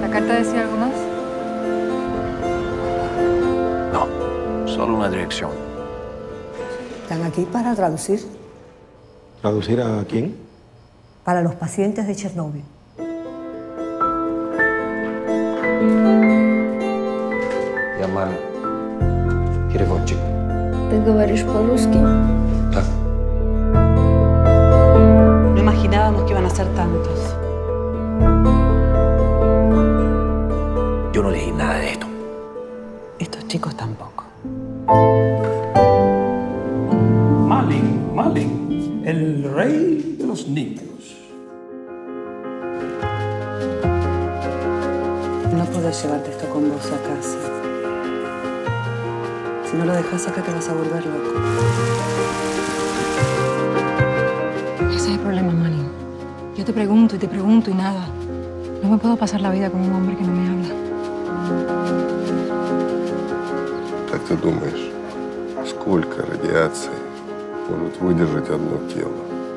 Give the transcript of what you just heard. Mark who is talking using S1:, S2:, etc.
S1: ¿La carta decía algo más?
S2: No, solo una dirección.
S3: Están aquí para traducir.
S4: ¿Traducir a quién?
S3: Para los pacientes de Chernóbil.
S2: Я Марин. Переводчик.
S5: Ты говоришь по-русски?
S2: Так.
S6: No imaginábamos que iban a ser tantos.
S2: Yo no leí nada de esto.
S6: Estos chicos tampoco.
S7: Malin, el rey de los niños.
S6: No podés llevarte esto con vos a casa. Si no lo dejas acá te vas a volver loco.
S1: Ese es el problema, Manny. Yo te pregunto y nada. No me puedo pasar la vida con un hombre que no me habla.
S8: Как ты думаешь, сколько радиации может выдержать одно тело?